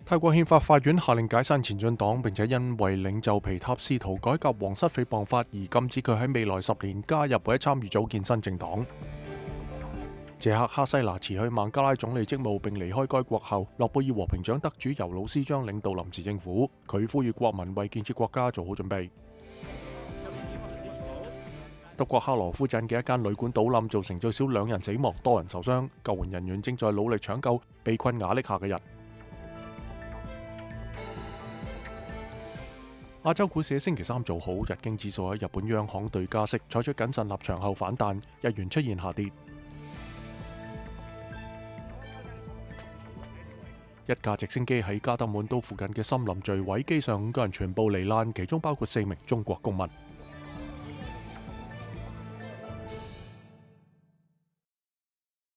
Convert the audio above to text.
泰國憲法法院下令解散前進黨，並且因為領袖皮塔試圖改革皇室誹謗法而禁止佢喺未來10年加入或者參與組建新政黨。謝克哈西拿辭去孟加拉總理職務並離開該國後，諾貝爾和平獎得主尤魯斯將領導臨時政府。佢呼籲國民為建設國家做好準備。德國克羅夫鎮嘅一間旅館倒冧，造成最少2人死亡，多人受傷。救援人員正在努力搶救被困瓦礫下嘅人。亞洲股市喺星期三做好，日經指數喺日本央行對加息採取謹慎立場後反彈，日元出現下跌。一架直升機喺加德滿都附近嘅森林墜毀，機上5個人全部罹難，其中包括4名中國公民。